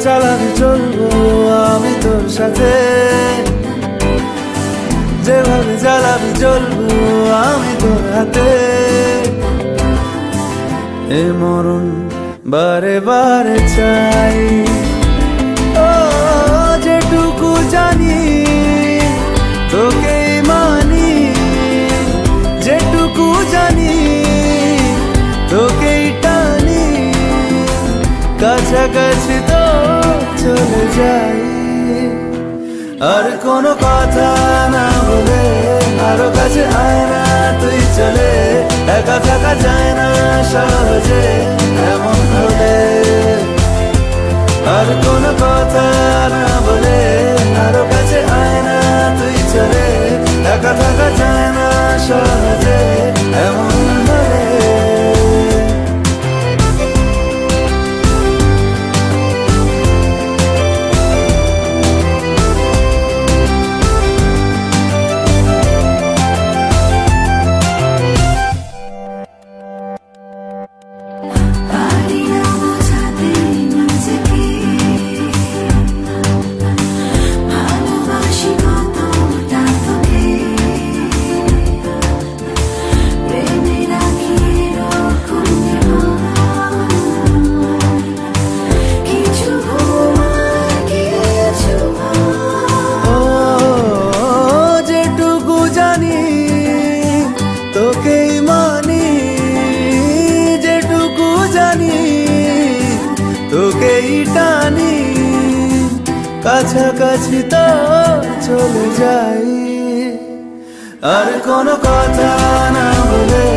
চালাবি চলবো আমি তোর সাথে, যেভাবে জ্বালাবি জ্বলবো আমি তোর হাতে। এ মরণ বারে বারে চাই, ও যেটুকু জানি তোকেই মানি, যেটুকু জানি তোকেই টানি, কাছাকাছি তো চলে যাই। আর কোনো কথা না বলে আরো কাছে আয় না তুই চলে, একা থাকা যায় না সহজে এমন হলে। আর কোনো কথা না বলে আরো কাছে আয় না তুই চলে, একা থাকা যায় না সহজে এমন হলে। তোকেই মানি, যেটুকু জানি তোকেই টানি, কাছাকাছি তো চলে যাই। আর কোনো কথা না বলে